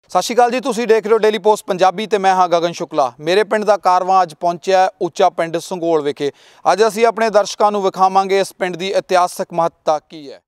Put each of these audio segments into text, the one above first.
सत श्री अकाल जी, तुसीं देख रहे हो डेली पोस्ट पंजाबी ते मैं हाँ गगन शुक्ला। मेरे पिंड दा कारवां अज पहुंचिया उच्चा पिंड संघोल विखे। अज असीं अपने दर्शकों नूं विखावांगे इस पिंड दी इतिहासक महत्ता की है।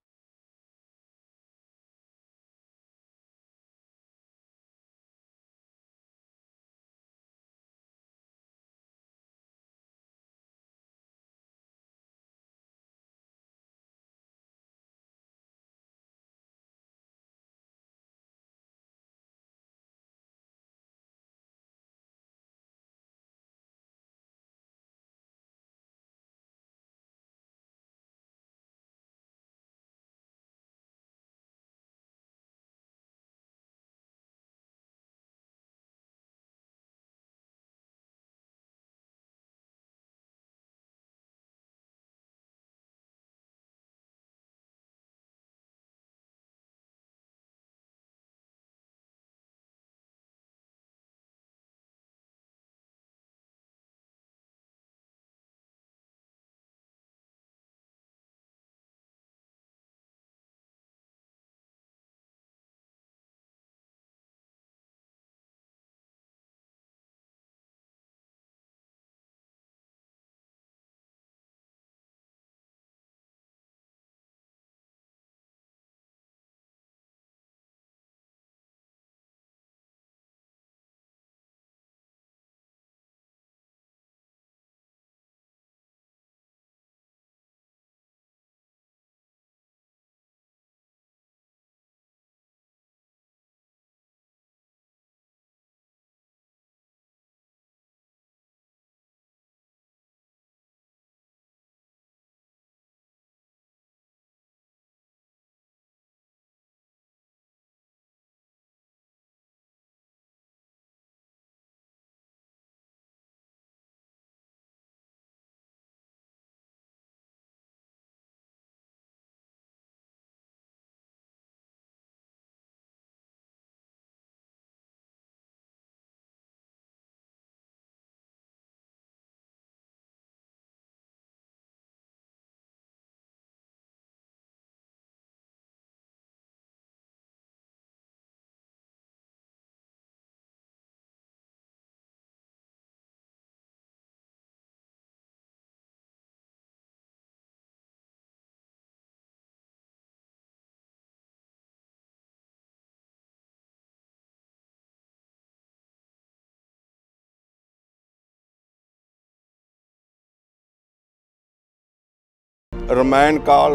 ਰਮਾਇਣ ਕਾਲ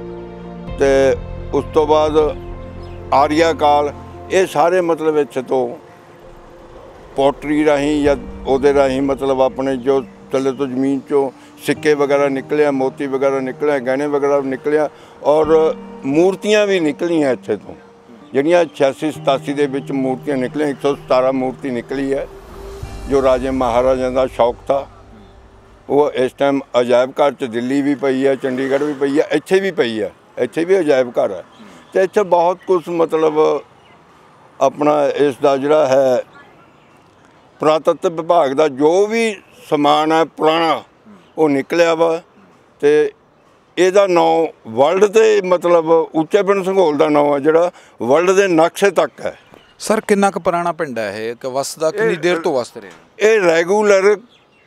ਤੇ ਉਸ ਤੋਂ ਬਾਅਦ ਆਰੀਆ ਕਾਲ, ਇਹ ਸਾਰੇ ਮਤਲਬ ਇੱਥੇ ਤੋਂ ਪੋਟਰੀ ਰਾਹੀਂ ਜਾਂ ਉਹਦੇ ਰਾਹੀਂ ਮਤਲਬ ਆਪਣੇ ਜੋ ਥੱਲੇ ਤੋਂ ਜ਼ਮੀਨ 'ਚੋਂ ਸਿੱਕੇ ਵਗੈਰਾ ਨਿਕਲਿਆ, ਮੋਤੀ ਵਗੈਰਾ ਨਿਕਲਿਆ, ਗਹਿਣੇ ਵਗੈਰਾ ਨਿਕਲਿਆ ਔਰ ਮੂਰਤੀਆਂ ਵੀ ਨਿਕਲੀਆਂ ਇੱਥੇ ਤੋਂ, ਜਿਹੜੀਆਂ 86-87 ਦੇ ਵਿੱਚ ਮੂਰਤੀਆਂ ਨਿਕਲੀਆਂ। 117 ਮੂਰਤੀ ਨਿਕਲੀ ਹੈ ਜੋ ਰਾਜੇ ਮਹਾਰਾਜਿਆਂ ਦਾ ਸ਼ੌਕ ਥਾ। ਉਹ ਇਸ ਟਾਈਮ ਅਜਾਇਬ ਘਰ 'ਚ ਦਿੱਲੀ ਵੀ ਪਈ ਹੈ, ਚੰਡੀਗੜ੍ਹ ਵੀ ਪਈ ਹੈ, ਇੱਥੇ ਵੀ ਪਈ ਹੈ, ਇੱਥੇ ਵੀ ਅਜਾਇਬ ਘਰ ਹੈ। ਅਤੇ ਇੱਥੇ ਬਹੁਤ ਕੁਛ ਮਤਲਬ ਆਪਣਾ ਇਸ ਦਾ ਜਿਹੜਾ ਹੈ ਪੁਰਾਤੱਤਵ ਵਿਭਾਗ ਦਾ ਜੋ ਵੀ ਸਮਾਨ ਹੈ ਪੁਰਾਣਾ ਉਹ ਨਿਕਲਿਆ ਵਾ। ਅਤੇ ਇਹਦਾ ਨਾਂ ਵਰਲਡ 'ਤੇ ਮਤਲਬ ਉੱਚੇ ਪਿੰਡ ਸੰਘੋਲ ਦਾ ਨਾਂ ਹੈ ਜਿਹੜਾ ਵਰਲਡ ਦੇ ਨਕਸ਼ੇ ਤੱਕ ਹੈ। ਸਰ ਕਿੰਨਾ ਕੁ ਪੁਰਾਣਾ ਪਿੰਡ ਹੈ ਇਹ, ਕਿ ਵਸਦਾ ਕਿੰਨੀ ਦੇਰ ਤੋਂ ਵਸਦੇ ਰਹੇ? ਇਹ ਰੈਗੂਲਰ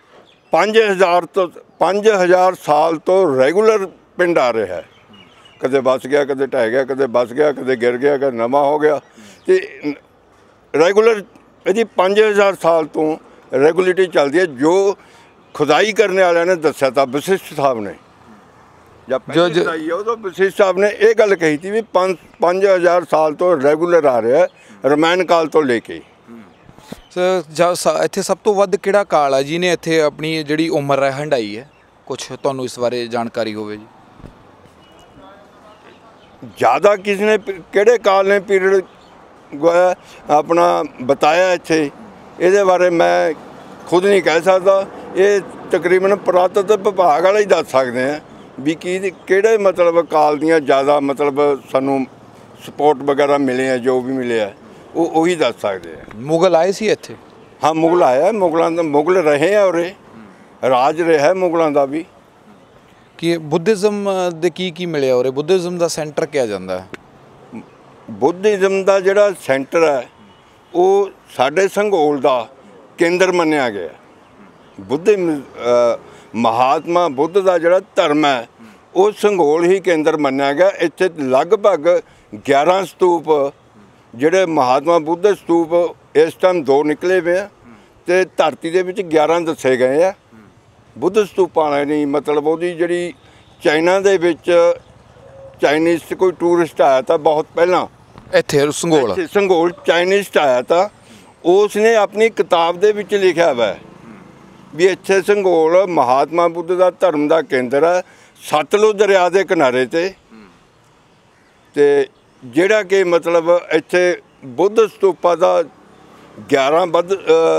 5000 ਸਾਲ ਤੋਂ ਰੈਗੂਲਰ ਪਿੰਡ ਆ ਰਿਹਾ ਹੈ। ਕਦੇ ਬਸ ਗਿਆ, ਕਦੇ ਢਹਿ ਗਿਆ, ਕਦੇ ਬਸ ਗਿਆ, ਕਦੇ ਗਿਰ ਗਿਆ, ਕਦੇ ਨਵਾਂ ਹੋ ਗਿਆ। ਅਤੇ ਰੈਗੂਲਰ ਇਹਦੀ 5000 ਸਾਲ ਤੋਂ ਰੈਗੂਲੇਟਰੀ ਚੱਲਦੀ ਹੈ। ਜੋ ਖੁਦਾਈ ਕਰਨ ਵਾਲਿਆਂ ਨੇ ਦੱਸਿਆ ਤਾਂ ਵਸ਼ਿਸ਼ਟ ਸਾਹਿਬ ਨੇ, ਜਾਂ ਖੁਦਾਈ ਉਦੋਂ ਵਸ਼ਿਸ਼ਟ ਸਾਹਿਬ ਨੇ ਇਹ ਗੱਲ ਕਹੀ ਸੀ ਵੀ 5000 ਸਾਲ ਤੋਂ ਰੈਗੂਲਰ ਆ ਰਿਹਾ ਰਮਾਇਣ ਕਾਲ ਤੋਂ ਲੈ ਕੇ। ਇੱਥੇ ਸਭ ਤੋਂ ਵੱਧ ਕਿਹੜਾ ਕਾਲ ਹੈ ਜਿਹਨੇ ਇੱਥੇ ਆਪਣੀ ਜਿਹੜੀ ਉਮਰ ਹੈ ਹੰਢਾਈ ਹੈ? ਕੁਛ ਤੁਹਾਨੂੰ ਇਸ ਬਾਰੇ ਜਾਣਕਾਰੀ ਹੋਵੇ ਜੀ? ਜ਼ਿਆਦਾ ਕਿਸ ਨੇ ਕਿਹੜੇ ਕਾਲ ਨੇ ਪੀਰੀਅਡ ਗਵਾਇਆ ਆਪਣਾ ਬਤਾਇਆ ਇੱਥੇ, ਇਹਦੇ ਬਾਰੇ ਮੈਂ ਖੁਦ ਨਹੀਂ ਕਹਿ ਸਕਦਾ। ਇਹ ਤਕਰੀਬਨ ਪੁਰਾਤੱਤਵ ਵਿਭਾਗ ਵਾਲੇ ਹੀ ਦੱਸ ਸਕਦੇ ਆ ਵੀ ਕਿਹੜੇ ਮਤਲਬ ਕਾਲ ਦੀਆਂ ਜ਼ਿਆਦਾ ਮਤਲਬ ਸਾਨੂੰ ਸਪੋਰਟ ਵਗੈਰਾ ਮਿਲੇ ਆ, ਜੋ ਵੀ ਮਿਲਿਆ ਉਹ ਉਹੀ ਦੱਸ ਸਕਦੇ ਆ। ਮੁਗਲ ਆਏ ਸੀ ਇੱਥੇ? ਹਾਂ, ਮੁਗਲ ਆਇਆ, ਮੁਗਲਾਂ ਦਾ ਮੁਗਲ ਰਹੇ ਆ, ਉਰੇ ਰਾਜ ਰਿਹਾ ਮੁਗਲਾਂ ਦਾ ਵੀ। ਕਿ ਬੁੱਧਿਜ਼ਮ ਦੇ ਕੀ ਮਿਲਿਆ ਉਰੇ? ਬੁੱਧਿਜ਼ਮ ਦਾ ਸੈਂਟਰ ਕਿਹਾ ਜਾਂਦਾ ਹੈ। ਬੁੱਧਿਜ਼ਮ ਦਾ ਜਿਹੜਾ ਸੈਂਟਰ ਹੈ ਉਹ ਸਾਡੇ ਸੰਘੋਲ ਦਾ ਕੇਂਦਰ ਮੰਨਿਆ ਗਿਆ। ਮਹਾਤਮਾ ਬੁੱਧ ਦਾ ਜਿਹੜਾ ਧਰਮ ਹੈ ਉਹ ਸੰਘੋਲ ਹੀ ਕੇਂਦਰ ਮੰਨਿਆ ਗਿਆ। ਇੱਥੇ ਲਗਭਗ 11 ਸਤੂਪ ਜਿਹੜੇ ਮਹਾਤਮਾ ਬੁੱਧ ਦੇ ਸਤੂਪ ਇਸ ਟਾਈਮ 2 ਨਿਕਲੇ ਹੋਏ ਆ ਤੇ ਧਰਤੀ ਦੇ ਵਿੱਚ 11 ਦੱਸੇ ਗਏ ਆ ਬੁੱਧ ਸਤੂਪਾਂ ਵਾਲੇ ਨਹੀਂ। ਮਤਲਬ ਉਹਦੀ ਜਿਹੜੀ ਚਾਈਨਾ ਦੇ ਵਿੱਚ ਚਾਈਨੀਜ਼ 'ਚ ਕੋਈ ਟੂਰਿਸਟ ਆਇਆ ਤਾਂ ਬਹੁਤ ਪਹਿਲਾਂ ਇੱਥੇ ਸੰਘੋਲ ਚਾਈਨੀਜ਼ ਆਇਆ ਤਾਂ ਉਸ ਨੇ ਆਪਣੀ ਕਿਤਾਬ ਦੇ ਵਿੱਚ ਲਿਖਿਆ ਵਾ ਵੀ ਇੱਥੇ ਸੰਘੋਲ ਮਹਾਤਮਾ ਬੁੱਧ ਦਾ ਧਰਮ ਦਾ ਕੇਂਦਰ ਹੈ ਸਤਲੁਜ ਦਰਿਆ ਦੇ ਕਿਨਾਰੇ ਤੇ ਜਿਹੜਾ ਕਿ ਮਤਲਬ ਇੱਥੇ ਬੁੱਧ ਸਤੂਪਾਂ ਦਾ 11 ਵੱਧ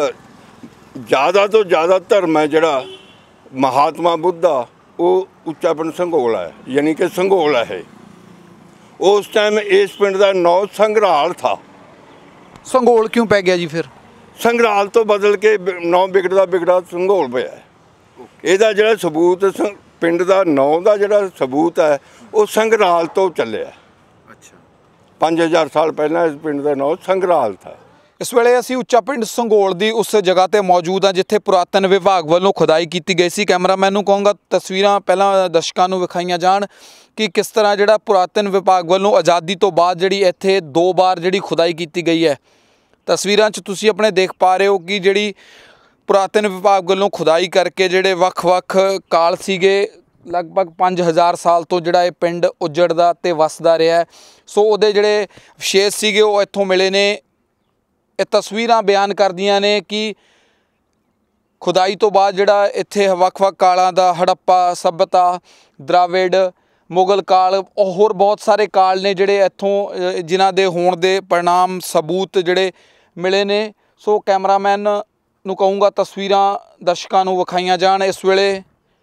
ਜ਼ਿਆਦਾ ਤੋਂ ਜ਼ਿਆਦਾ ਧਰਮ ਹੈ ਜਿਹੜਾ ਮਹਾਤਮਾ ਬੁੱਧ ਦਾ ਉਹ ਉੱਚਾ ਪਿੰਡ ਸੰਘੋਲ ਹੈ, ਯਾਨੀ ਕਿ ਸੰਘੋਲ ਹੈ। ਉਸ ਟਾਈਮ ਇਸ ਪਿੰਡ ਦਾ ਨਾਂ ਸੰਘਰਾਲ ਥਾ। ਸੰਘੋਲ ਕਿਉਂ ਪੈ ਗਿਆ ਜੀ? ਫਿਰ ਸੰਘਰਾਲ ਤੋਂ ਬਦਲ ਕੇ ਨਾਂ ਵਿਗੜਦਾ ਸੰਘੋਲ ਪਿਆ। ਇਹਦਾ ਜਿਹੜਾ ਸਬੂਤ ਪਿੰਡ ਦਾ ਨਾਂ ਦਾ ਜਿਹੜਾ ਸਬੂਤ ਹੈ ਉਹ ਸੰਘਰਾਲ ਤੋਂ ਚੱਲਿਆ। ਅੱਛਾ, 5000 ਸਾਲ ਪਹਿਲਾਂ ਇਸ ਪਿੰਡ ਦਾ ਨਾਂ ਸੰਘਰਾਲ ਥਾ। ਇਸ ਵੇਲੇ ਅਸੀਂ ਉੱਚਾ ਪਿੰਡ ਸੰਘੋਲ ਦੀ ਉਸ ਜਗ੍ਹਾ ਤੇ ਮੌਜੂਦ ਹਾਂ ਜਿੱਥੇ ਪੁਰਾਤਨ ਵਿਭਾਗ ਵੱਲੋਂ ਖੁਦਾਈ ਕੀਤੀ ਗਈ ਸੀ। ਕੈਮਰਾਮੈਨ ਨੂੰ ਕਹੂੰਗਾ ਤਸਵੀਰਾਂ ਪਹਿਲਾਂ ਦਰਸ਼ਕਾਂ ਨੂੰ ਵਿਖਾਈਆਂ ਜਾਣ ਕਿ ਕਿਸ ਤਰ੍ਹਾਂ ਜਿਹੜਾ ਪੁਰਾਤਨ ਵਿਭਾਗ ਵੱਲੋਂ ਆਜ਼ਾਦੀ ਤੋਂ ਬਾਅਦ ਜਿਹੜੀ ਇੱਥੇ 2 ਵਾਰ ਜਿਹੜੀ ਖੁਦਾਈ ਕੀਤੀ ਗਈ ਹੈ। ਤਸਵੀਰਾਂ 'ਚ ਤੁਸੀਂ ਆਪਣੇ ਦੇਖ ਪਾ ਰਹੇ ਹੋ ਕਿ ਜਿਹੜੀ ਪੁਰਾਤਨ ਵਿਭਾਗ ਵੱਲੋਂ ਖੁਦਾਈ ਕਰਕੇ ਜਿਹੜੇ ਵੱਖ-ਵੱਖ ਕਾਲ ਸੀਗੇ ਲਗਭਗ 5000 ਸਾਲ ਤੋਂ ਜਿਹੜਾ ਇਹ ਪਿੰਡ ਉੱਜੜਦਾ ਤੇ ਵਸਦਾ ਰਿਹਾ। ਸੋ ਉਹਦੇ ਜਿਹੜੇ ਵਿਸ਼ੇਸ਼ ਸੀਗੇ ਉਹ ਇੱਥੋਂ ਮਿਲੇ ਨੇ। ਇਹ ਤਸਵੀਰਾਂ ਬਿਆਨ ਕਰਦੀਆਂ ਨੇ ਕਿ ਖੁਦਾਈ ਤੋਂ ਬਾਅਦ ਜਿਹੜਾ ਇੱਥੇ ਵੱਖ-ਵੱਖ ਕਾਲਾਂ ਦਾ ਹੜੱਪਾ ਸੱਭਿਅਤਾ, ਦਰਾਵਿੜ, ਮੁਗਲ ਕਾਲ, ਹੋਰ ਬਹੁਤ ਸਾਰੇ ਕਾਲ ਨੇ ਜਿਹੜੇ ਇੱਥੋਂ ਜਿਨ੍ਹਾਂ ਦੇ ਹੋਣ ਦੇ परिणाम ਸਬੂਤ ਜਿਹੜੇ ਮਿਲੇ ਨੇ। ਸੋ ਕੈਮਰਾਮੈਨ ਨੂੰ ਕਹੂੰਗਾ ਤਸਵੀਰਾਂ ਦਰਸ਼ਕਾਂ ਨੂੰ ਵਿਖਾਈਆਂ ਜਾਣ ਇਸ ਵੇਲੇ।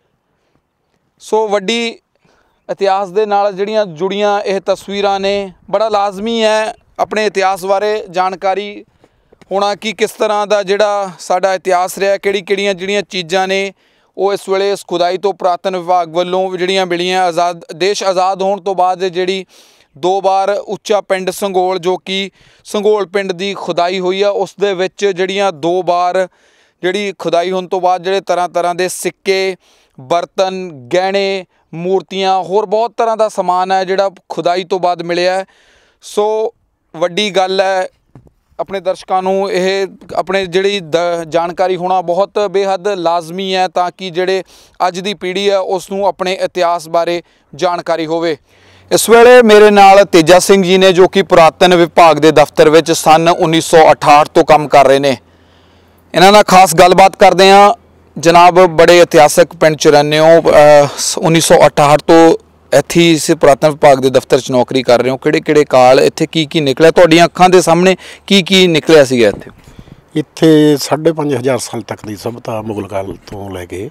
ਸੋ ਵੱਡੀ ਇਤਿਹਾਸ ਦੇ ਨਾਲ ਜਿਹੜੀਆਂ ਜੁੜੀਆਂ ਇਹ ਤਸਵੀਰਾਂ ਨੇ। ਬੜਾ ਲਾਜ਼ਮੀ ਹੈ ਆਪਣੇ ਇਤਿਹਾਸ ਬਾਰੇ ਜਾਣਕਾਰੀ ਹੋਣਾ ਕਿ ਕਿਸ ਤਰ੍ਹਾਂ ਦਾ ਜਿਹੜਾ ਸਾਡਾ ਇਤਿਹਾਸ ਰਿਹਾ, ਕਿਹੜੀਆਂ ਜਿਹੜੀਆਂ ਚੀਜ਼ਾਂ ਨੇ ਉਹ ਇਸ ਵੇਲੇ ਇਸ ਖੁਦਾਈ ਤੋਂ ਪੁਰਾਤਨ ਵਿਭਾਗ ਵੱਲੋਂ ਜਿਹੜੀਆਂ ਮਿਲੀਆਂ। ਦੇਸ਼ ਆਜ਼ਾਦ ਹੋਣ ਤੋਂ ਬਾਅਦ ਜਿਹੜੀ 2 ਵਾਰ ਉੱਚਾ ਪਿੰਡ ਸੰਘੋਲ ਜੋ ਕਿ ਸੰਘੋਲ ਪਿੰਡ ਦੀ ਖੁਦਾਈ ਹੋਈ ਆ ਉਸ ਦੇ ਵਿੱਚ ਜਿਹੜੀਆਂ 2 ਵਾਰ ਜਿਹੜੀ ਖੁਦਾਈ ਹੋਣ ਤੋਂ ਬਾਅਦ ਜਿਹੜੇ ਤਰ੍ਹਾਂ ਦੇ ਸਿੱਕੇ, ਬਰਤਨ, ਗਹਿਣੇ, ਮੂਰਤੀਆਂ, ਹੋਰ ਬਹੁਤ ਤਰ੍ਹਾਂ ਦਾ ਸਮਾਨ ਹੈ ਜਿਹੜਾ ਖੁਦਾਈ ਤੋਂ ਬਾਅਦ ਮਿਲਿਆ। ਸੋ ਵੱਡੀ ਗੱਲ ਹੈ ਆਪਣੇ ਦਰਸ਼ਕਾਂ ਨੂੰ ਇਹ ਆਪਣੇ ਜਿਹੜੀ ਜਾਣਕਾਰੀ ਹੋਣਾ ਬਹੁਤ ਬੇਹੱਦ ਲਾਜ਼ਮੀ ਹੈ ਤਾਂ ਕਿ ਜਿਹੜੇ ਅੱਜ ਦੀ ਪੀੜ੍ਹੀ ਹੈ ਉਸ ਨੂੰ ਆਪਣੇ ਇਤਿਹਾਸ ਬਾਰੇ ਜਾਣਕਾਰੀ ਹੋਵੇ। ਇਸ ਵੇਲੇ ਮੇਰੇ ਨਾਲ ਤੇਜਾ ਸਿੰਘ ਜੀ ਨੇ ਜੋ ਕਿ ਪੁਰਾਤਨ ਵਿਭਾਗ ਦੇ ਦਫ਼ਤਰ ਵਿੱਚ ਸਨ 1968 ਤੋਂ ਕੰਮ ਕਰ ਰਹੇ ਨੇ। ਇਹਨਾਂ ਨਾਲ ਖਾਸ ਗੱਲਬਾਤ ਕਰਦੇ ਹਾਂ। ਜਨਾਬ ਬੜੇ ਇਤਿਹਾਸਕ ਪਿੰਡ 'ਚ ਰਹਿੰਦੇ ਹੋ, 1968 ਤੋਂ ਇੱਥੇ ਇਸ ਪੁਰਾਤਨ ਵਿਭਾਗ ਦੇ ਦਫ਼ਤਰ 'ਚ ਨੌਕਰੀ ਕਰ ਰਹੇ ਹੋ। ਕਿਹੜੇ ਕਾਲ ਇੱਥੇ ਕੀ ਨਿਕਲਿਆ ਤੁਹਾਡੀਆਂ ਅੱਖਾਂ ਦੇ ਸਾਹਮਣੇ ਕੀ ਨਿਕਲਿਆ ਸੀਗਾ ਇੱਥੇ? ਇੱਥੇ 5500 ਸਾਲ ਤੱਕ ਦੀ ਸਭਿਅਤਾ ਮੁਗਲ ਕਾਲ ਤੋਂ ਲੈ ਕੇ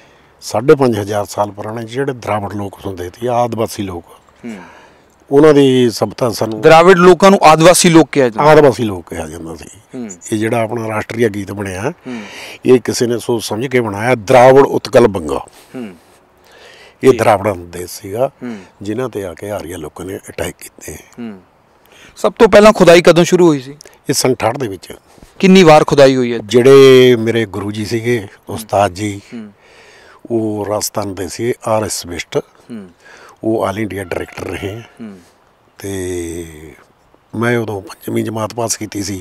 5500 ਸਾਲ ਪੁਰਾਣੇ ਜਿਹੜੇ ਦਰਾਵੜ ਲੋਕ ਹੁੰਦੇ ਸੀ, ਆਦਿਵਾਸੀ ਲੋਕ, ਉਹਨਾਂ ਦੀ ਸਭਿਅਤਾ ਸਾਨੂੰ ਦਰਾਵੜ ਲੋਕਾਂ ਨੂੰ ਆਦਿਵਾਸੀ ਲੋਕ ਕਿਹਾ ਜਾਂਦਾ ਸੀ। ਇਹ ਜਿਹੜਾ ਆਪਣਾ ਰਾਸ਼ਟਰੀ ਗੀਤ ਬਣਿਆ ਇਹ ਕਿਸੇ ਨੇ ਸੋਚ ਸਮਝ ਕੇ ਬਣਾਇਆ। ਦਰਾਵੜ ਉਤਕਲ ਬੰਗਾ, ਇਹ ਦਰਾਵੜਾਂ ਦਾ ਦੇਸ਼ ਸੀਗਾ ਜਿਨ੍ਹਾਂ ਤੇ ਆ ਕੇ ਆਰੀਆ ਲੋਕਾਂ ਨੇ ਅਟੈਕ ਕੀਤੇ। ਸਭ ਤੋਂ ਪਹਿਲਾਂ ਖੁਦਾਈ ਕਦੋਂ ਸ਼ੁਰੂ ਹੋਈ ਸੀ? ਇਹ 67 ਦੇ ਵਿੱਚ। ਕਿੰਨੀ ਵਾਰ ਖੁਦਾਈ ਹੋਈ ਹੈ? ਜਿਹੜੇ ਮੇਰੇ ਗੁਰੂ ਜੀ ਸੀਗੇ ਉਸਤਾਦ ਜੀ ਉਹ ਰਾਜਸਥਾਨ ਦੇ ਸੀ, RS ਬਿਸ਼ਟ, ਉਹ ਆਲ ਇੰਡੀਆ ਡਾਇਰੈਕਟਰ ਰਹੇ ਤੇ ਮੈਂ ਉਦੋਂ 5ਵੀਂ ਜਮਾਤ ਪਾਸ ਕੀਤੀ ਸੀ।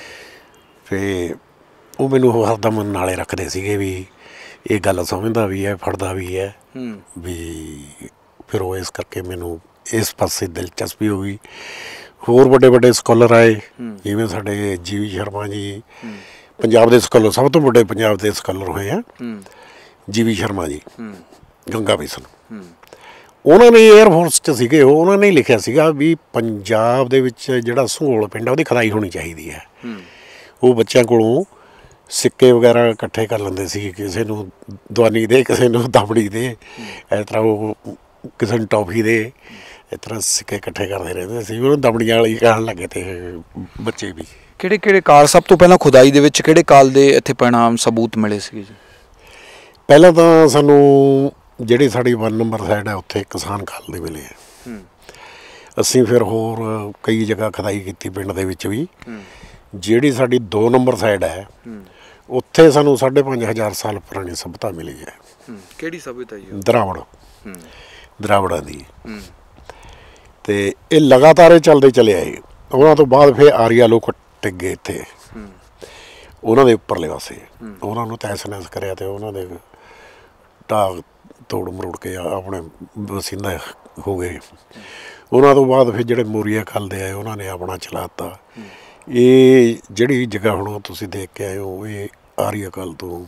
ਫਿਰ ਉਹ ਮੈਨੂੰ ਹਰਦਮ ਨਾਲੇ ਰੱਖਦੇ ਸੀਗੇ ਵੀ ਇਹ ਗੱਲ ਸਮਝਦਾ ਵੀ ਹੈ, ਫੜਦਾ ਵੀ ਹੈ ਵੀ। ਫਿਰ ਉਹ ਇਸ ਕਰਕੇ ਮੈਨੂੰ ਇਸ ਪਾਸੇ ਦਿਲਚਸਪੀ ਹੋ ਗਈ। ਹੋਰ ਵੱਡੇ ਸਕਾਲਰ ਆਏ ਜਿਵੇਂ ਸਾਡੇ GV ਸ਼ਰਮਾ ਜੀ, ਪੰਜਾਬ ਦੇ ਸਕਾਲਰ, ਸਭ ਤੋਂ ਵੱਡੇ ਪੰਜਾਬ ਦੇ ਸਕਾਲਰ ਹੋਏ ਆ GV ਸ਼ਰਮਾ ਜੀ, ਗੰਗਾ ਬਿਸ਼ਨ। ਉਹਨਾਂ ਨੇ ਏਅਰ ਫੋਰਸ 'ਚ ਸੀਗੇ, ਉਹਨਾਂ ਨੇ ਲਿਖਿਆ ਸੀਗਾ ਵੀ ਪੰਜਾਬ ਦੇ ਵਿੱਚ ਜਿਹੜਾ ਸੰਘੋਲ ਪਿੰਡ ਆ ਉਹਦੀ ਖੁਦਾਈ ਹੋਣੀ ਚਾਹੀਦੀ ਹੈ। ਉਹ ਬੱਚਿਆਂ ਕੋਲੋਂ ਸਿੱਕੇ ਵਗੈਰਾ ਇਕੱਠੇ ਕਰ ਲੈਂਦੇ ਸੀ, ਕਿਸੇ ਨੂੰ ਦਵਾਨੀ ਦੇ, ਕਿਸੇ ਨੂੰ ਦਬੜੀ ਦੇ, ਇਸ ਤਰ੍ਹਾਂ ਉਹ ਕਿਸੇ ਨੂੰ ਟੌਫੀ ਦੇ, ਇਸ ਤਰ੍ਹਾਂ ਸਿੱਕੇ ਇਕੱਠੇ ਕਰਦੇ ਰਹਿੰਦੇ ਸੀ। ਉਹਨੂੰ ਦਬੜੀਆਂ ਵਾਲੀ ਕਹਿਣ ਲੱਗੇ ਤੇ ਬੱਚੇ ਵੀ। ਕਿਹੜੇ ਕਾਲ ਸਭ ਤੋਂ ਪਹਿਲਾਂ ਖੁਦਾਈ ਦੇ ਵਿੱਚ ਕਿਹੜੇ ਕਾਲ ਦੇ ਇੱਥੇ परिणाम ਸਬੂਤ ਮਿਲੇ ਸੀਗੇ ਜੀ? ਪਹਿਲਾਂ ਤਾਂ ਸਾਨੂੰ ਜਿਹੜੀ ਸਾਡੀ 1 ਨੰਬਰ ਸਾਈਡ ਹੈ ਉੱਥੇ ਕਿਸਾਨ ਕਾਲ ਦੇ ਮਿਲੇ ਆ। ਅਸੀਂ ਫਿਰ ਹੋਰ ਕਈ ਜਗ੍ਹਾ ਖੁਦਾਈ ਕੀਤੀ ਪਿੰਡ ਦੇ ਵਿੱਚ ਵੀ, ਜਿਹੜੀ ਸਾਡੀ 2 ਨੰਬਰ ਸਾਈਡ ਹੈ ਉੱਥੇ ਸਾਨੂੰ 5,500 ਸਾਲ ਪੁਰਾਣੀ ਸਭਿਅਤਾ ਮਿਲੀ ਹੈ। ਕਿਹੜੀ ਸਭਿਅਤਾ ਜੀ? ਦਰਾਵੜਾਂ ਦੀ। ਤੇ ਇਹ ਲਗਾਤਾਰ ਇਹ ਚੱਲਦੇ ਚਲੇ ਆਏ। ਉਹਨਾਂ ਤੋਂ ਬਾਅਦ ਫਿਰ ਆਰੀਆ ਲੋਕ ਟਿਕ ਗਏ ਇੱਥੇ ਉਹਨਾਂ ਦੇ ਉੱਪਰਲੇ ਪਾਸੇ। ਉਹਨਾਂ ਨੂੰ ਤਹਿਸ ਨਹਿਸ ਕਰਿਆ ਤੇ ਉਹਨਾਂ ਦੇ ਢਾਹ ਤੋੜ ਮਰੋੜ ਕੇ ਆਪਣੇ ਵਸਿੰਦਾ ਹੋ ਗਏ। ਉਹਨਾਂ ਤੋਂ ਬਾਅਦ ਫਿਰ ਜਿਹੜੇ ਮੋਰੀਆ ਅਕਾਲ ਦੇ ਆਏ ਉਹਨਾਂ ਨੇ ਆਪਣਾ ਚਲਾਤਾ। ਇਹ ਜਿਹੜੀ ਜਗ੍ਹਾ ਹੁਣ ਤੁਸੀਂ ਦੇਖ ਕੇ ਆਏ ਹੋ ਇਹ ਆਰੀਆ ਅਕਾਲ ਤੋਂ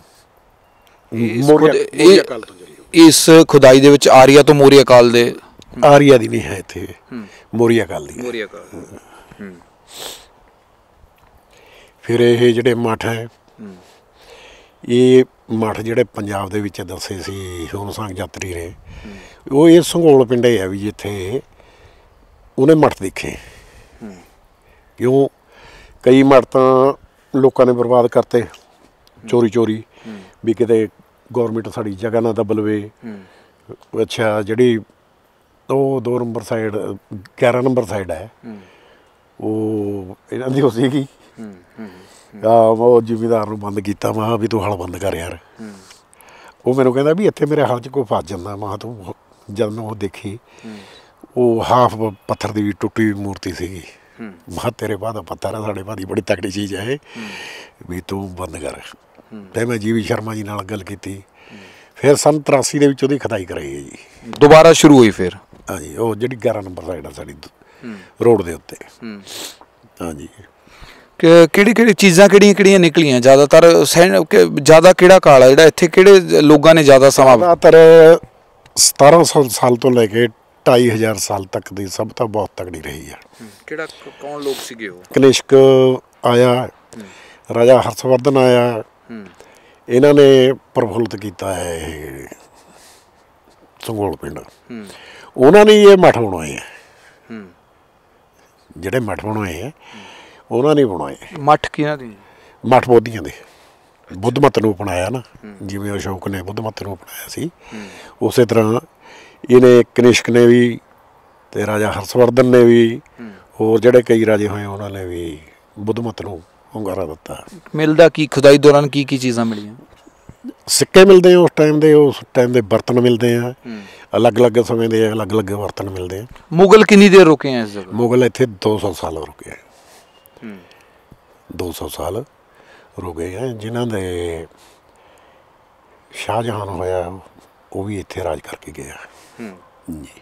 ਮੋਰੀਆ ਅਕਾਲ ਤੋਂ ਇਸ ਖੁਦਾਈ ਦੇ ਵਿੱਚ ਆਰੀਆ ਤੋਂ ਮੋਰੀਆ ਅਕਾਲ ਦੇ ਆਰੀਆ ਦੀ ਨਹੀਂ ਹੈ ਇੱਥੇ, ਮੋਰੀਆ ਅਕਾਲ ਦੀ। ਮੋਰੀਆ ਅਕਾਲ। ਫਿਰ ਇਹ ਜਿਹੜੇ ਮੱਠ ਹੈ ਇਹ ਮੱਠ ਜਿਹੜੇ ਪੰਜਾਬ ਦੇ ਵਿੱਚ ਦੱਸੇ ਸੀ ਸੋਨ ਸੰਗ ਯਾਤਰੀ ਨੇ ਉਹ ਇਹ ਸੰਘੋਲ ਪਿੰਡੇ ਹੈ ਵੀ ਜਿੱਥੇ ਉਹਨੇ ਮੱਠ ਦੇਖੇ। ਕਿਉਂ ਕਈ ਮੱਠ ਤਾਂ ਲੋਕਾਂ ਨੇ ਬਰਬਾਦ ਕਰਤੇ ਚੋਰੀ ਵੀ ਕਿਤੇ ਗੌਰਮੈਂਟ ਸਾਡੀ ਜਗ੍ਹਾ ਨਾ ਦਬ ਲਵੇ। ਅੱਛਾ ਜਿਹੜੀ ਉਹ 2 ਨੰਬਰ ਸਾਈਡ 11 ਨੰਬਰ ਸਾਈਡ ਹੈ ਉਹ ਇਹਨਾਂ ਦੀ ਹੋ ਸੀਗੀ। ਉਹ ਜ਼ਿਮੀਂਦਾਰ ਨੂੰ ਬੰਦ ਕੀਤਾ। ਮੈਂ ਵੀ ਤੂੰ ਹਲ ਬੰਦ ਕਰ ਯਾਰ। ਉਹ ਮੈਨੂੰ ਕਹਿੰਦਾ ਵੀ ਇੱਥੇ ਮੇਰੇ ਹਲ 'ਚ ਕੋਈ ਫਸ ਜਾਂਦਾ। ਮੈਂ ਤੂੰ ਜਦ ਮੈਂ ਉਹ ਦੇਖੀ ਉਹ ਹਾਫ ਪੱਥਰ ਦੀ ਵੀ ਟੁੱਟੀ ਮੂਰਤੀ ਸੀਗੀ। ਮੈਂ ਤੇਰੇ ਬਾਅਦ ਪੱਥਰ ਆ ਸਾਡੇ ਬਾਦੀ ਬੜੀ ਤਕੜੀ ਚੀਜ਼ ਹੈ ਇਹ ਵੀ ਤੂੰ ਬੰਦ ਕਰ। ਤੇ ਮੈਂ ਜੀ.ਵੀ. ਸ਼ਰਮਾ ਜੀ ਨਾਲ ਗੱਲ ਕੀਤੀ। ਫਿਰ ਸੰਨ 83 ਦੇ ਵਿੱਚ ਉਹਦੀ ਖੁਦਾਈ ਕਰਾਈ ਹੈ ਜੀ। ਦੁਬਾਰਾ ਸ਼ੁਰੂ ਹੋਈ ਫਿਰ? ਹਾਂਜੀ। ਉਹ ਜਿਹੜੀ 11 ਨੰਬਰ ਸਾਈਡ ਆ ਸਾਡੀ ਰੋਡ ਦੇ ਉੱਤੇ। ਹਾਂਜੀ। ਕਿਹੜੀ ਚੀਜ਼ਾਂ ਕਿਹੜੀਆਂ ਨਿਕਲੀਆਂ ਜ਼ਿਆਦਾਤਰ? ਜ਼ਿਆਦਾ ਕਿਹੜਾ ਕਾਲ ਆ ਜਿਹੜਾ ਇੱਥੇ ਕਿਹੜੇ ਲੋਕਾਂ ਨੇ ਜ਼ਿਆਦਾ ਸਮਾਂ? ਜ਼ਿਆਦਾਤਰ 1700 ਸਾਲ ਤੋਂ ਲੈ ਕੇ 2500 ਸਾਲ ਤੱਕ ਦੀ ਸਭਿਅਤਾ ਬਹੁਤ ਤਕੜੀ ਰਹੀ ਆ। ਕਿਹੜਾ ਕੌਣ ਲੋਕ ਸੀਗੇ ਉਹ? ਕਨਿਸ਼ਕ ਆਇਆ, ਰਾਜਾ ਹਰਸ਼ਵਰਧਨ ਆਇਆ। ਇਹਨਾਂ ਨੇ ਪ੍ਰਫੁੱਲਤ ਕੀਤਾ ਹੈ ਇਹ ਸੰਘੋਲ ਪਿੰਡ। ਉਹਨਾਂ ਨੇ ਇਹ ਮੱਠ ਬਣਾਏ ਆ। ਜਿਹੜੇ ਮੱਠ ਬਣਾਏ ਆ ਉਹਨਾਂ ਨੇ ਬਣਾਏ। ਮੱਠ ਕਿਹਨਾਂ ਦੇ? ਮੱਠ ਬੋਧੀਆਂ ਦੇ। ਬੁੱਧ ਮਤ ਨੂੰ ਅਪਣਾਇਆ ਨਾ, ਜਿਵੇਂ ਅਸ਼ੋਕ ਨੇ ਬੁੱਧ ਮਤ ਨੂੰ ਅਪਣਾਇਆ ਸੀ ਉਸੇ ਤਰ੍ਹਾਂ ਇਹਨੇ ਕਨਿਸ਼ਕ ਨੇ ਵੀ ਤੇ ਰਾਜਾ ਹਰਸ਼ਵਰਧਨ ਨੇ ਵੀ ਹੋਰ ਜਿਹੜੇ ਕਈ ਰਾਜੇ ਹੋਏ ਉਹਨਾਂ ਨੇ ਵੀ ਬੁੱਧ ਮਤ ਨੂੰ ਹੁੰਗਾਰਾ ਦਿੱਤਾ। ਮਿਲਦਾ ਕੀ ਖੁਦਾਈ ਦੌਰਾਨ ਕੀ ਚੀਜ਼ਾਂ ਮਿਲੀਆਂ? ਸਿੱਕੇ ਮਿਲਦੇ ਆ ਉਸ ਟਾਈਮ ਦੇ ਬਰਤਨ ਮਿਲਦੇ ਆ। ਅਲੱਗ-ਅਲੱਗ ਸਮੇਂ ਦੇ ਅਲੱਗ-ਅਲੱਗ ਬਰਤਨ ਮਿਲਦੇ ਆ। ਮੁਗਲ ਕਿੰਨੀ ਦੇਰ ਰੁਕੇ ਆ ਇਸ ਜਗ੍ਹਾ? ਮੁਗਲ ਇੱਥੇ 200 ਸਾਲ ਰੁਕੇ ਆ। 200 ਸਾਲ ਰੁਕੇ ਆ। ਜਿਨ੍ਹਾਂ ਦੇ ਸ਼ਾਹਜਹਾਨ ਹੋਇਆ ਉਹ ਵੀ ਇੱਥੇ ਰਾਜ ਕਰਕੇ ਗਿਆ ਜੀ।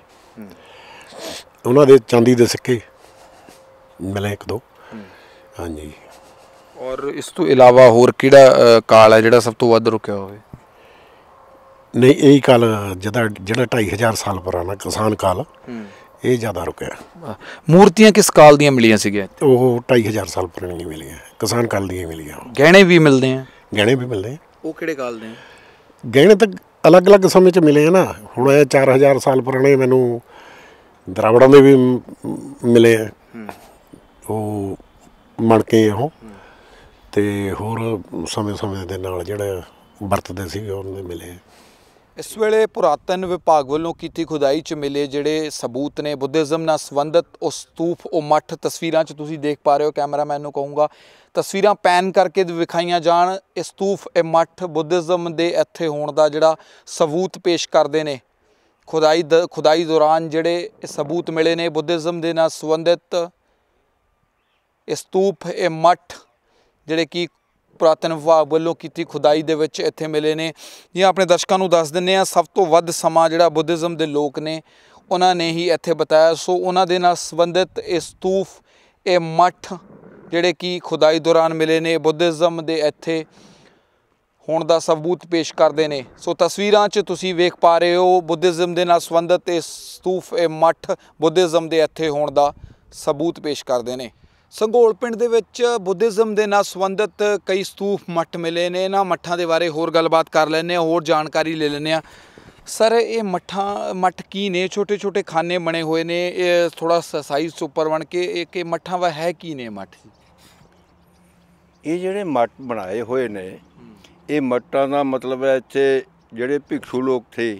ਉਹਨਾਂ ਦੇ ਚਾਂਦੀ ਦੇ ਸਿੱਕੇ ਮਿਲੇ 1-2। ਹਾਂਜੀ। ਔਰ ਇਸ ਤੋਂ ਇਲਾਵਾ ਹੋਰ ਕਿਹੜਾ ਕਾਲ ਹੈ ਜਿਹੜਾ ਸਭ ਤੋਂ ਵੱਧ ਰੁਕਿਆ ਹੋਵੇ? ਨਹੀਂ ਇਹੀ ਕਾਲ ਜਿਹੜਾ 2500 ਸਾਲ ਪੁਰਾਣਾ ਕਿਸਾਨ ਕਾਲ ਇਹ ਜ਼ਿਆਦਾ ਰੁਕਿਆ। ਮੂਰਤੀਆਂ ਕਿਸ ਕਾਲ ਦੀਆਂ ਮਿਲੀਆਂ ਸੀਗੀਆਂ? ਉਹ 2500 ਸਾਲ ਪੁਰਾਣੀਆਂ ਮਿਲੀਆਂ, ਕਿਸਾਨ ਕਾਲ ਦੀਆਂ ਮਿਲੀਆਂ। ਗਹਿਣੇ ਵੀ ਮਿਲਦੇ ਆ? ਗਹਿਣੇ ਵੀ ਮਿਲਦੇ ਆ। ਉਹ ਕਿਹੜੇ ਕਾਲ ਦੇ? ਗਹਿਣੇ ਤਾਂ ਅਲੱਗ-ਅਲੱਗ ਸਮੇਂ 'ਚ ਮਿਲੇ ਆ ਨਾ। ਹੁਣ ਇਹ 4000 ਸਾਲ ਪੁਰਾਣੇ ਮੈਨੂੰ ਦਰਾਵੜਾਂ ਦੇ ਵੀ ਮਿਲੇ ਆ। ਉਹ ਮਣਕੇ ਉਹ ਤੇ ਹੋਰ ਸਮੇਂ ਦੇ ਨਾਲ ਜਿਹੜੇ ਵਰਤਦੇ ਸੀਗੇ ਉਹਨਾਂ ਦੇ ਮਿਲੇ। ਇਸ ਵੇਲੇ ਪੁਰਾਤਨ ਵਿਭਾਗ ਵੱਲੋਂ ਕੀਤੀ ਖੁਦਾਈ 'ਚ ਮਿਲੇ ਜਿਹੜੇ ਸਬੂਤ ਨੇ ਬੁੱਧਿਜ਼ਮ ਨਾਲ ਸੰਬੰਧਿਤ ਉਹ ਸਤੂਪ ਉਹ ਮੱਠ ਤਸਵੀਰਾਂ 'ਚ ਤੁਸੀਂ ਦੇਖ ਪਾ ਰਹੇ ਹੋ। ਕੈਮਰਾਮੈਨ ਨੂੰ ਕਹੂੰਗਾ ਤਸਵੀਰਾਂ ਪੈਨ ਕਰਕੇ ਵਿਖਾਈਆਂ ਜਾਣ। ਇਹ ਸਤੂਪ ਇਹ ਮੱਠ ਬੁੱਧਿਜ਼ਮ ਦੇ ਇੱਥੇ ਹੋਣ ਦਾ ਜਿਹੜਾ ਸਬੂਤ ਪੇਸ਼ ਕਰਦੇ ਨੇ। ਖੁਦਾਈ ਦੌਰਾਨ ਜਿਹੜੇ ਇਹ ਸਬੂਤ ਮਿਲੇ ਨੇ ਬੁੱਧਿਜ਼ਮ ਦੇ ਨਾਲ ਸੰਬੰਧਿਤ ਇਹ ਸਤੂਪ ਇਹ ਮੱਠ ਜਿਹੜੇ ਕਿ ਪੁਰਾਤਨ ਵਿਭਾਗ ਵੱਲੋਂ ਕੀਤੀ ਖੁਦਾਈ ਦੇ ਵਿੱਚ ਇੱਥੇ ਮਿਲੇ ਨੇ। ਜਾਂ ਆਪਣੇ ਦਰਸ਼ਕਾਂ ਨੂੰ ਦੱਸ ਦਿੰਦੇ ਹਾਂ ਸਭ ਤੋਂ ਵੱਧ ਸਮਾਂ ਜਿਹੜਾ ਬੁੱਧਿਜ਼ਮ ਦੇ ਲੋਕ ਨੇ ਉਹਨਾਂ ਨੇ ਹੀ ਇੱਥੇ ਬਤਾਇਆ। ਸੋ ਉਹਨਾਂ ਦੇ ਨਾਲ ਸੰਬੰਧਿਤ ਇਹ ਸਤੂਪ ਇਹ ਮੱਠ ਜਿਹੜੇ ਕਿ ਖੁਦਾਈ ਦੌਰਾਨ ਮਿਲੇ ਨੇ ਬੁੱਧਿਜ਼ਮ ਦੇ ਇੱਥੇ ਹੋਣ ਦਾ ਸਬੂਤ ਪੇਸ਼ ਕਰਦੇ ਨੇ। ਸੋ ਤਸਵੀਰਾਂ 'ਚ ਤੁਸੀਂ ਵੇਖ ਪਾ ਰਹੇ ਹੋ ਬੁੱਧਿਜ਼ਮ ਦੇ ਨਾਲ ਸੰਬੰਧਿਤ ਇਹ ਸਤੂਪ ਇਹ ਮੱਠ ਬੁੱਧਿਜ਼ਮ ਦੇ ਇੱਥੇ ਹੋਣ ਦਾ ਸਬੂਤ ਪੇਸ਼ ਕਰਦੇ ਨੇ। ਸੰਘੋਲ ਪਿੰਡ ਦੇ ਵਿੱਚ ਬੁੱਧਿਜ਼ਮ ਦੇ ਨਾਲ ਸੰਬੰਧਿਤ ਕਈ ਸਤੂਪ ਮੱਠ ਮਿਲੇ ਨੇ। ਇਹਨਾਂ ਮੱਠਾਂ ਦੇ ਬਾਰੇ ਹੋਰ ਗੱਲਬਾਤ ਕਰ ਲੈਂਦੇ ਹਾਂ, ਹੋਰ ਜਾਣਕਾਰੀ ਲੈ ਲੈਂਦੇ ਹਾਂ। ਸਰ ਇਹ ਮੱਠ ਕੀ ਨੇ? ਛੋਟੇ ਛੋਟੇ ਖਾਨੇ ਬਣੇ ਹੋਏ ਨੇ, ਇਹ ਥੋੜਾ ਸਾਈਜ਼ ਤੋਂ ਉੱਪਰ ਬਣ ਕੇ ਇਹ ਮੱਠਾਂ ਵਾ ਹੈ ਕੀ ਨੇ ਮੱਠ? ਇਹ ਜਿਹੜੇ ਮੱਠ ਬਣਾਏ ਹੋਏ ਨੇ ਇਹ ਮੱਠਾਂ ਦਾ ਮਤਲਬ ਹੈ ਇੱਥੇ ਜਿਹੜੇ ਭਿਕਸ਼ੂ ਲੋਕ ਥੇ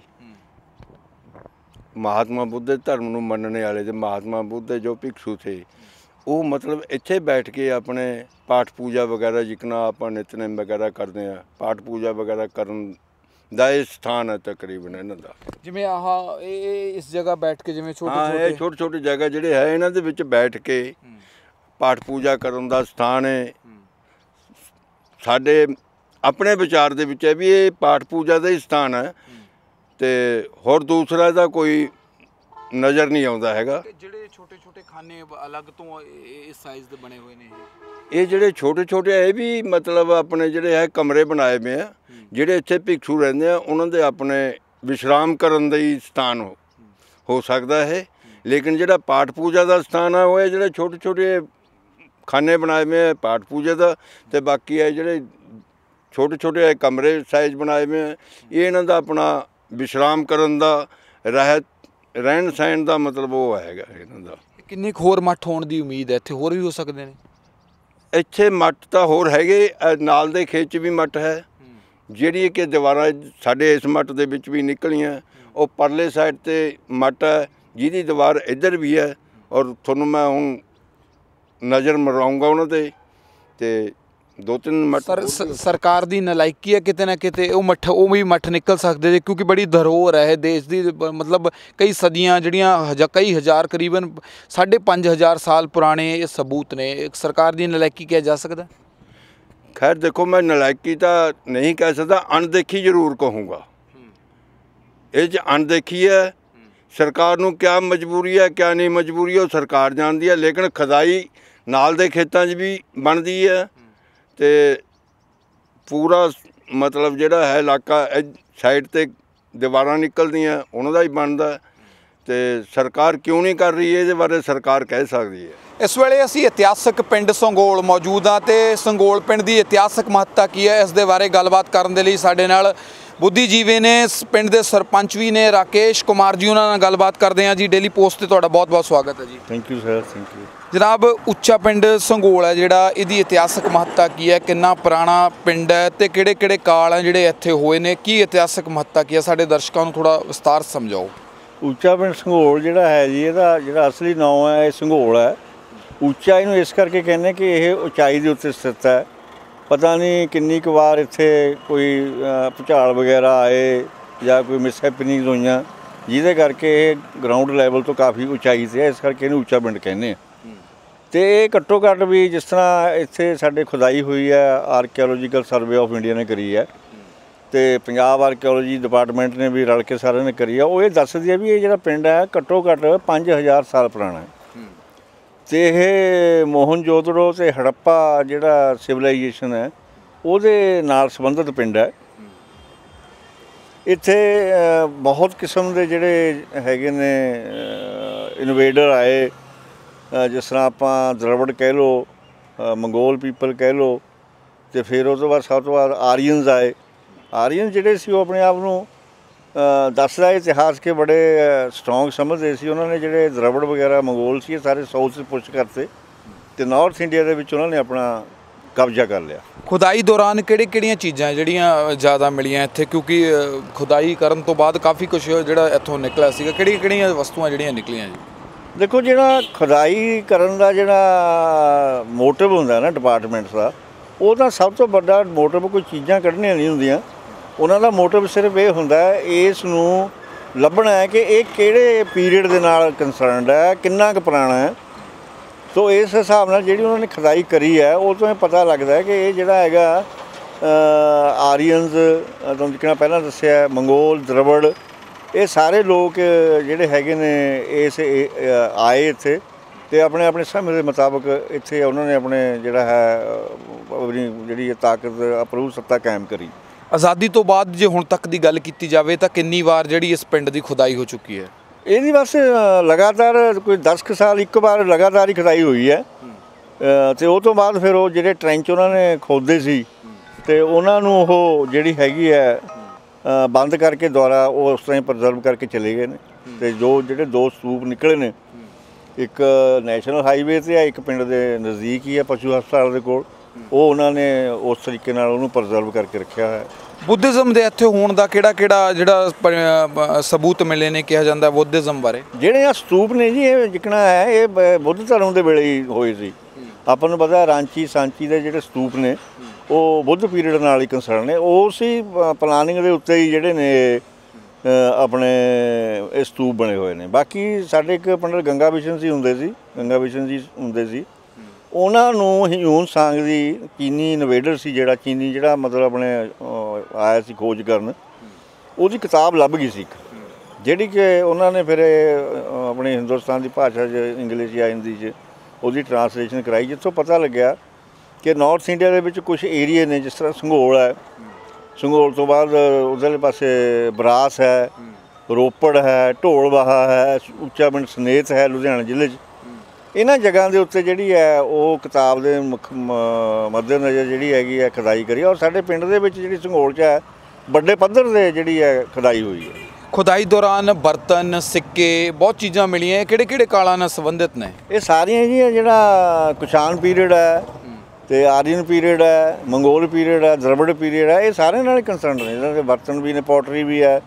ਮਹਾਤਮਾ ਬੁੱਧ ਦੇ ਧਰਮ ਨੂੰ ਮੰਨਣੇ ਵਾਲੇ ਤੇ ਮਹਾਤਮਾ ਬੁੱਧ ਦੇ ਜੋ ਭਿਕਸ਼ੂ ਥੇ ਉਹ ਮਤਲਬ ਇੱਥੇ ਬੈਠ ਕੇ ਆਪਣੇ ਪਾਠ ਪੂਜਾ ਵਗੈਰਾ ਜਿਕਣਾ ਆਪਾਂ ਨਿਤਨੇਮ ਵਗੈਰਾ ਕਰਦੇ ਆ, ਪਾਠ ਪੂਜਾ ਵਗੈਰਾ ਕਰਨ ਦਾ ਇਹ ਸਥਾਨ ਹੈ ਤਕਰੀਬਨ ਇਹਨਾਂ ਦਾ। ਜਿਵੇਂ ਆਹ ਇਹ ਇਸ ਜਗ੍ਹਾ ਬੈਠ ਕੇ ਜਿਵੇਂ ਇਹ ਛੋਟੇ ਛੋਟੇ ਜਗ੍ਹਾ ਜਿਹੜੇ ਹੈ ਇਹਨਾਂ ਦੇ ਵਿੱਚ ਬੈਠ ਕੇ ਪਾਠ ਪੂਜਾ ਕਰਨ ਦਾ ਸਥਾਨ ਹੈ। ਸਾਡੇ ਆਪਣੇ ਵਿਚਾਰ ਦੇ ਵਿੱਚ ਹੈ ਵੀ ਇਹ ਪਾਠ ਪੂਜਾ ਦਾ ਹੀ ਸਥਾਨ ਹੈ ਤੇ ਹੋਰ ਦੂਸਰਾ ਦਾ ਕੋਈ ਨਜ਼ਰ ਨਹੀਂ ਆਉਂਦਾ ਹੈਗਾ। ਜਿਹੜੇ ਛੋਟੇ ਛੋਟੇ ਖਾਨੇ ਅਲੱਗ ਤੋਂ ਇਸ ਸਾਈਜ਼ ਦੇ ਬਣੇ ਹੋਏ ਨੇ ਇਹ ਜਿਹੜੇ ਛੋਟੇ ਛੋਟੇ ਇਹ ਵੀ ਮਤਲਬ ਆਪਣੇ ਜਿਹੜੇ ਹੈ ਕਮਰੇ ਬਣਾਏ ਹੋਏ ਆ, ਜਿਹੜੇ ਇੱਥੇ ਭਿਕਸ਼ੂ ਰਹਿੰਦੇ ਆ ਉਹਨਾਂ ਦੇ ਆਪਣੇ ਵਿਸ਼ਰਾਮ ਕਰਨ ਦਾ ਹੀ ਸਥਾਨ ਹੋ ਸਕਦਾ ਹੈ। ਲੇਕਿਨ ਜਿਹੜਾ ਪਾਠ ਪੂਜਾ ਦਾ ਸਥਾਨ ਹੈ ਉਹ ਇਹ ਜਿਹੜੇ ਛੋਟੇ ਛੋਟੇ ਖਾਨੇ ਬਣਾਏ ਹੋਏ ਆ ਪਾਠ ਪੂਜਾ ਦਾ, ਤੇ ਬਾਕੀ ਹੈ ਜਿਹੜੇ ਛੋਟੇ ਛੋਟੇ ਕਮਰੇ ਸਾਈਜ਼ ਬਣਾਏ ਹੋਏ ਆ ਇਹ ਇਹਨਾਂ ਦਾ ਆਪਣਾ ਵਿਸ਼ਰਾਮ ਕਰਨ ਦਾ ਰਹਿਣ ਸਹਿਣ ਦਾ ਮਤਲਬ ਉਹ ਹੈਗਾ ਇਹਨਾਂ ਦਾ। ਕਿੰਨੇ ਕੁ ਹੋਰ ਮੱਠ ਹੋਣ ਦੀ ਉਮੀਦ ਹੈ ਇੱਥੇ? ਹੋਰ ਵੀ ਹੋ ਸਕਦੇ ਨੇ ਇੱਥੇ ਮੱਠ ਤਾਂ ਹੋਰ ਹੈਗੇ, ਨਾਲ ਦੇ ਖੇਤ 'ਚ ਵੀ ਮੱਠ ਹੈ। ਜਿਹੜੀ ਕਿ ਦੀਵਾਰਾਂ ਸਾਡੇ ਇਸ ਮੱਠ ਦੇ ਵਿੱਚ ਵੀ ਨਿਕਲੀਆਂ, ਉਹ ਪਰਲੇ ਸਾਈਡ 'ਤੇ ਮੱਠ ਹੈ ਜਿਹਦੀ ਦੀਵਾਰ ਇੱਧਰ ਵੀ ਹੈ, ਔਰ ਤੁਹਾਨੂੰ ਮੈਂ ਹੁਣ ਨਜ਼ਰ ਮਰਾਉਂਗਾ ਉਹਨਾਂ 'ਤੇ ਦੋ ਤਿੰਨ ਮੱਠ। ਸਰਕਾਰ ਦੀ ਨਲਾਇਕੀ ਹੈ ਕਿਤੇ ਨਾ ਕਿਤੇ ਉਹ ਵੀ ਮੱਠ ਨਿਕਲ ਸਕਦੇ ਜੇ, ਕਿਉਂਕਿ ਬੜੀ ਧਰੋਹਰ ਹੈ ਦੇਸ਼ ਦੀ, ਮਤਲਬ ਕਈ ਸਦੀਆਂ ਜਿਹੜੀਆਂ ਕਈ ਹਜ਼ਾਰ ਕਰੀਬਨ 5,500 ਸਾਲ ਪੁਰਾਣੇ ਇਹ ਸਬੂਤ ਨੇ। ਸਰਕਾਰ ਦੀ ਨਲਾਇਕੀ ਕਿਹਾ ਜਾ ਸਕਦਾ? ਖੈਰ ਦੇਖੋ, ਮੈਂ ਨਲਾਇਕੀ ਤਾਂ ਨਹੀਂ ਕਹਿ ਸਕਦਾ, ਅਣਦੇਖੀ ਜ਼ਰੂਰ ਕਹੂੰਗਾ। ਇਹ 'ਚ ਅਣਦੇਖੀ ਹੈ। ਸਰਕਾਰ ਨੂੰ ਕਿਆ ਮਜਬੂਰੀ ਹੈ ਕਿਆ ਨਹੀਂ ਮਜਬੂਰੀ ਉਹ ਸਰਕਾਰ ਜਾਣਦੀ ਹੈ, ਲੇਕਿਨ ਖੁਦਾਈ ਨਾਲ ਦੇ ਖੇਤਾਂ 'ਚ ਵੀ ਬਣਦੀ ਹੈ ਤੇ ਪੂਰਾ ਮਤਲਬ ਜਿਹੜਾ ਹੈ ਇਲਾਕਾ ਸਾਈਡ 'ਤੇ ਦੀਵਾਰਾਂ ਨਿਕਲਦੀਆਂ ਉਹਨਾਂ ਦਾ ਹੀ ਬਣਦਾ। ਤੇ ਸਰਕਾਰ ਕਿਉਂ ਨਹੀਂ ਕਰ ਰਹੀ ਇਹਦੇ ਬਾਰੇ ਸਰਕਾਰ ਕਹਿ ਸਕਦੀ ਹੈ। ਇਸ ਵੇਲੇ ਅਸੀਂ ਇਤਿਹਾਸਕ ਪਿੰਡ ਸੰਘੋਲ ਮੌਜੂਦ ਹਾਂ ਤੇ ਸੰਘੋਲ ਪਿੰਡ ਦੀ ਇਤਿਹਾਸਕ ਮਹੱਤਤਾ ਕੀ ਹੈ ਇਸ ਦੇ ਬਾਰੇ ਗੱਲਬਾਤ ਕਰਨ ਦੇ ਲਈ ਸਾਡੇ ਨਾਲ ਬੁੱਧੀਜੀਵੀ ਨੇ, ਪਿੰਡ ਦੇ ਸਰਪੰਚ ਵੀ ਨੇ ਰਾਕੇਸ਼ ਕੁਮਾਰ ਜੀ, ਉਹਨਾਂ ਨਾਲ ਗੱਲਬਾਤ ਕਰਦੇ ਹਾਂ ਜੀ। ਡੇਲੀ ਪੋਸਟ ਤੇ ਤੁਹਾਡਾ ਬਹੁਤ ਬਹੁਤ ਸਵਾਗਤ ਹੈ ਜੀ। Thank you sir, thank you ਜਨਾਬ। ਉੱਚਾ ਪਿੰਡ ਸੰਘੋਲ ਹੈ ਜਿਹੜਾ, ਇਹਦੀ ਇਤਿਹਾਸਕ ਮਹੱਤਤਾ ਕੀ ਹੈ? ਕਿੰਨਾ ਪੁਰਾਣਾ ਪਿੰਡ ਹੈ ਤੇ ਕਿਹੜੇ ਕਿਹੜੇ ਕਾਲ ਹੈ ਜਿਹੜੇ ਇੱਥੇ ਹੋਏ ਨੇ? ਕੀ ਇਤਿਹਾਸਕ ਮਹੱਤਤਾ ਕੀ ਹੈ? ਸਾਡੇ ਦਰਸ਼ਕਾਂ ਨੂੰ ਥੋੜਾ ਵਿਸਤਾਰ ਸਮਝਾਓ। ਉੱਚਾ ਪਿੰਡ ਸੰਘੋਲ ਜਿਹੜਾ ਹੈ ਜੀ, ਇਹਦਾ ਜਿਹੜਾ ਅਸਲੀ ਨਾਮ ਹੈ ਇਹ ਸੰਘੋਲ ਹੈ। ਉੱਚਾ ਇਹਨੂੰ ਇਸ ਕਰਕੇ ਕਹਿੰਦੇ ਕਿ ਇਹ ਉਚਾਈ ਦੇ ਉੱਤੇ ਸਥਿਤ ਹੈ। ਪਤਾ ਨਹੀਂ ਕਿੰਨੀ ਕੁ ਵਾਰ ਇੱਥੇ ਕੋਈ ਭੁਚਾਲ ਵਗੈਰਾ ਆਏ ਜਾਂ ਕੋਈ ਮਿਸਹੈਪਨਿੰਗਸ ਹੋਈਆਂ ਜਿਹਦੇ ਕਰਕੇ ਇਹ ਗਰਾਊਂਡ ਲੈਵਲ ਤੋਂ ਕਾਫੀ ਉਚਾਈ 'ਤੇ ਹੈ, ਇਸ ਕਰਕੇ ਇਹਨੂੰ ਉੱਚਾ ਪਿੰਡ ਕਹਿੰਦੇ ਆ। ਅਤੇ ਇਹ ਘੱਟੋ ਘੱਟ ਵੀ ਜਿਸ ਤਰ੍ਹਾਂ ਇੱਥੇ ਸਾਡੇ ਖੁਦਾਈ ਹੋਈ ਹੈ, ਆਰਕੀਓਲੋਜੀਕਲ ਸਰਵੇ ਆਫ ਇੰਡੀਆ ਨੇ ਕਰੀ ਹੈ ਅਤੇ ਪੰਜਾਬ ਆਰਕੀਓਲੋਜੀ ਡਿਪਾਰਟਮੈਂਟ ਨੇ ਵੀ ਰਲ ਕੇ ਸਾਰਿਆਂ ਨੇ ਕਰੀ ਆ। ਉਹ ਇਹ ਦੱਸਦੀ ਹੈ ਵੀ ਇਹ ਜਿਹੜਾ ਪਿੰਡ ਹੈ ਘੱਟੋ ਘੱਟ 5,000 ਸਾਲ ਪੁਰਾਣਾ ਹੈ ਅਤੇ ਇਹ ਮੋਹਨਜੋਦੜੋ ਅਤੇ ਹੜੱਪਾ ਜਿਹੜਾ ਸਿਵਲਾਈਜੇਸ਼ਨ ਹੈ ਉਹਦੇ ਨਾਲ ਸੰਬੰਧਿਤ ਪਿੰਡ ਹੈ। ਇੱਥੇ ਬਹੁਤ ਕਿਸਮ ਦੇ ਜਿਹੜੇ ਹੈਗੇ ਨੇ ਇਨਵੇਡਰ ਆਏ, ਜਿਸ ਤਰ੍ਹਾਂ ਆਪਾਂ ਦਰਵੜ ਕਹਿ ਲਓ, ਮੰਗੋਲ ਪੀਪਲ ਕਹਿ ਲਓ, ਅਤੇ ਫਿਰ ਉਹ ਤੋਂ ਬਾਅਦ ਸਭ ਤੋਂ ਬਾਅਦ ਆਰੀਅਨਸ ਆਏ। ਆਰੀਅਨ ਜਿਹੜੇ ਸੀ ਉਹ ਆਪਣੇ ਆਪ ਨੂੰ ਦੱਸਦਾ ਇਤਿਹਾਸ ਕੇ ਬੜੇ ਸਟਰੋਂਗ ਸਮਝਦੇ ਸੀ। ਉਹਨਾਂ ਨੇ ਜਿਹੜੇ ਦਰਵੜ ਵਗੈਰਾ ਮੰਗੋਲ ਸੀ ਇਹ ਸਾਰੇ ਸਾਊਥ 'ਚ ਪੁਸ਼ ਕਰਤੇ ਅਤੇ ਨਾਰਥ ਇੰਡੀਆ ਦੇ ਵਿੱਚ ਉਹਨਾਂ ਨੇ ਆਪਣਾ ਕਬਜ਼ਾ ਕਰ ਲਿਆ। ਖੁਦਾਈ ਦੌਰਾਨ ਕਿਹੜੀਆਂ ਚੀਜ਼ਾਂ ਜਿਹੜੀਆਂ ਜ਼ਿਆਦਾ ਮਿਲੀਆਂ ਇੱਥੇ? ਕਿਉਂਕਿ ਖੁਦਾਈ ਕਰਨ ਤੋਂ ਬਾਅਦ ਕਾਫੀ ਕੁਛ ਜਿਹੜਾ ਇੱਥੋਂ ਨਿਕਲਿਆ ਸੀਗਾ, ਕਿਹੜੀਆਂ ਵਸਤੂਆਂ ਜਿਹੜੀਆਂ ਨਿਕਲੀਆਂ ਜੀ? ਦੇਖੋ, ਜਿਹੜਾ ਖੁਦਾਈ ਕਰਨ ਦਾ ਜਿਹੜਾ ਮੋਟਿਵ ਹੁੰਦਾ ਨਾ ਡਿਪਾਰਟਮੈਂਟ ਦਾ, ਉਹਦਾ ਸਭ ਤੋਂ ਵੱਡਾ ਮੋਟਿਵ ਕੋਈ ਚੀਜ਼ਾਂ ਕੱਢਣੀਆਂ ਨਹੀਂ ਹੁੰਦੀਆਂ। ਉਹਨਾਂ ਦਾ ਮੋਟਿਵ ਸਿਰਫ ਇਹ ਹੁੰਦਾ ਹੈ ਇਸ ਨੂੰ ਲੱਭਣਾ ਹੈ ਕਿ ਇਹ ਕਿਹੜੇ ਪੀਰੀਅਡ ਦੇ ਨਾਲ ਕੰਸਰਨਡ ਹੈ, ਕਿੰਨਾ ਕੁ ਪੁਰਾਣਾ ਹੈ। ਸੋ ਇਸ ਹਿਸਾਬ ਨਾਲ ਜਿਹੜੀ ਉਹਨਾਂ ਨੇ ਖੁਦਾਈ ਕਰੀ ਹੈ ਉਹ ਤੋਂ ਇਹ ਪਤਾ ਲੱਗਦਾ ਹੈ ਕਿ ਇਹ ਜਿਹੜਾ ਹੈਗਾ ਆਰੀਅਨਸ, ਤੁਹਾਨੂੰ ਜਿੱਕਣਾ ਪਹਿਲਾਂ ਦੱਸਿਆ, ਮੰਗੋਲ, ਦਰਵੜ, ਇਹ ਸਾਰੇ ਲੋਕ ਜਿਹੜੇ ਹੈਗੇ ਨੇ ਇਸ ਆਏ ਇੱਥੇ ਅਤੇ ਆਪਣੇ ਆਪਣੇ ਸਮੇਂ ਦੇ ਮੁਤਾਬਕ ਇੱਥੇ ਉਹਨਾਂ ਨੇ ਆਪਣੇ ਜਿਹੜਾ ਹੈ ਆਪਣੀ ਜਿਹੜੀ ਤਾਕਤ ਅਪਰੂਵ ਸੱਤਾ ਕਾਇਮ ਕਰੀ। ਆਜ਼ਾਦੀ ਤੋਂ ਬਾਅਦ ਜੇ ਹੁਣ ਤੱਕ ਦੀ ਗੱਲ ਕੀਤੀ ਜਾਵੇ ਤਾਂ ਕਿੰਨੀ ਵਾਰ ਜਿਹੜੀ ਇਸ ਪਿੰਡ ਦੀ ਖੁਦਾਈ ਹੋ ਚੁੱਕੀ ਹੈ? ਇਹਦੀ ਬਸ ਲਗਾਤਾਰ ਕੋਈ 10 ਕੁ ਸਾਲ ਇੱਕ ਵਾਰ ਲਗਾਤਾਰ ਹੀ ਖੁਦਾਈ ਹੋਈ ਹੈ ਅਤੇ ਉਹ ਤੋਂ ਬਾਅਦ ਫਿਰ ਉਹ ਜਿਹੜੇ ਟਰੈਂਚ ਉਹਨਾਂ ਨੇ ਖੋਦੇ ਸੀ ਅਤੇ ਉਹਨਾਂ ਨੂੰ ਉਹ ਜਿਹੜੀ ਹੈਗੀ ਹੈ ਬੰਦ ਕਰਕੇ ਦੁਆਰਾ ਉਹ ਉਸ ਤਰ੍ਹਾਂ ਹੀ ਪ੍ਰੀਜ਼ਰਵ ਕਰਕੇ ਚਲੇ ਗਏ ਨੇ। ਅਤੇ ਜਿਹੜੇ 2 ਸਤੂਪ ਨਿਕਲੇ ਨੇ, ਇੱਕ ਨੈਸ਼ਨਲ ਹਾਈਵੇ 'ਤੇ ਆ, ਇੱਕ ਪਿੰਡ ਦੇ ਨਜ਼ਦੀਕ ਹੀ ਹੈ ਪਸ਼ੂ ਹਸਪਤਾਲ ਦੇ ਕੋਲ, ਉਹ ਉਹਨਾਂ ਨੇ ਉਸ ਤਰੀਕੇ ਨਾਲ ਉਹਨੂੰ ਪ੍ਰੀਜ਼ਰਵ ਕਰਕੇ ਰੱਖਿਆ ਹੋਇਆ। ਬੁੱਧਿਜ਼ਮ ਦੇ ਇੱਥੇ ਹੋਣ ਦਾ ਕਿਹੜਾ ਜਿਹੜਾ ਸਬੂਤ ਮਿਲੇ ਨੇ ਕਿਹਾ ਜਾਂਦਾ ਬੁੱਧਿਜ਼ਮ ਬਾਰੇ? ਜਿਹੜੇ ਆ ਸਤੂਪ ਨੇ ਜੀ, ਇਹ ਜਿਕਣਾ ਹੈ ਇਹ ਬੁੱਧ ਧਰਮ ਦੇ ਵੇਲੇ ਹੀ ਹੋਏ ਸੀ। ਆਪਾਂ ਨੂੰ ਪਤਾ ਰਾਂਚੀ ਸਾਂਚੀ ਦੇ ਜਿਹੜੇ ਸਤੂਪ ਨੇ ਉਹ ਬੁੱਧ ਪੀਰੀਅਡ ਨਾਲ ਹੀ ਕੰਸਰਨ ਨੇ। ਉਸ ਹੀ ਪਲਾਨਿੰਗ ਦੇ ਉੱਤੇ ਹੀ ਜਿਹੜੇ ਨੇ ਆਪਣੇ ਇਹ ਸਤੂਪ ਬਣੇ ਹੋਏ ਨੇ। ਬਾਕੀ ਸਾਡੇ ਇੱਕ ਪੰਡਤ ਗੰਗਾ ਬਿਸ਼ਨ ਜੀ ਹੁੰਦੇ ਸੀ, ਉਹਨਾਂ ਨੂੰ ਹਿਊਨ ਸਾਂਗ ਦੀ ਚੀਨੀ ਇਨਵੇਡਰ ਸੀ, ਜਿਹੜਾ ਮਤਲਬ ਆਪਣੇ ਆਇਆ ਸੀ ਖੋਜ ਕਰਨ, ਉਹਦੀ ਕਿਤਾਬ ਲੱਭ ਗਈ ਸੀ ਇੱਕ, ਜਿਹੜੀ ਕਿ ਉਹਨਾਂ ਨੇ ਫਿਰ ਆਪਣੇ ਹਿੰਦੁਸਤਾਨ ਦੀ ਭਾਸ਼ਾ 'ਚ ਇੰਗਲਿਸ਼ ਜਾਂ ਹਿੰਦੀ 'ਚ ਉਹਦੀ ਟਰਾਂਸਲੇਸ਼ਨ ਕਰਾਈ, ਜਿੱਥੋਂ ਪਤਾ ਲੱਗਿਆ ਕਿ ਨਾਰਥ ਇੰਡੀਆ ਦੇ ਵਿੱਚ ਕੁਝ ਏਰੀਏ ਨੇ, ਜਿਸ ਤਰ੍ਹਾਂ ਸੰਘੋਲ ਹੈ, ਸੰਘੋਲ ਤੋਂ ਬਾਅਦ ਉਧਰਲੇ ਪਾਸੇ ਬਰਾਸ ਹੈ, ਰੋਪੜ ਹੈ, ਢੋਲਬਾਹਾ ਹੈ, ਉੱਚਾ ਪਿੰਡ ਸਨੇਤ ਹੈ ਲੁਧਿਆਣਾ ਜ਼ਿਲ੍ਹੇ 'ਚ। ਇਹਨਾਂ ਜਗ੍ਹਾ ਦੇ ਉੱਤੇ ਜਿਹੜੀ ਹੈ ਉਹ ਕਿਤਾਬ ਦੇ ਮੁੱਖ ਮੱਦੇ ਨਜ਼ਰ ਜਿਹੜੀ ਹੈਗੀ ਹੈ ਖੁਦਾਈ ਕਰੀ, ਔਰ ਸਾਡੇ ਪਿੰਡ ਦੇ ਵਿੱਚ ਜਿਹੜੀ ਸੰਘੋਲ 'ਚ ਹੈ ਵੱਡੇ ਪੱਧਰ 'ਤੇ ਜਿਹੜੀ ਹੈ ਖੁਦਾਈ ਹੋਈ ਹੈ। ਖੁਦਾਈ ਦੌਰਾਨ ਬਰਤਨ, ਸਿੱਕੇ, ਬਹੁਤ ਚੀਜ਼ਾਂ ਮਿਲੀਆਂ। ਕਿਹੜੇ ਕਾਲਾਂ ਨਾਲ ਸੰਬੰਧਿਤ ਨੇ ਇਹ ਸਾਰੀਆਂ ਜੀ? ਜਿਹੜਾ ਕੁਸ਼ਾਨ ਪੀਰੀਅਡ ਹੈ ਅਤੇ ਆਰੀਅਨ ਪੀਰੀਅਡ ਹੈ, ਮੰਗੋਲ ਪੀਰੀਅਡ ਹੈ, ਦਰਵੜ ਪੀਰੀਅਡ ਹੈ, ਇਹ ਸਾਰਿਆਂ ਨਾਲ ਹੀ ਕੰਸਰਨ ਨੇ। ਇਹਨਾਂ ਦੇ ਬਰਤਨ ਵੀ ਨੇ, ਪੋਟਰੀ ਵੀ ਹੈ,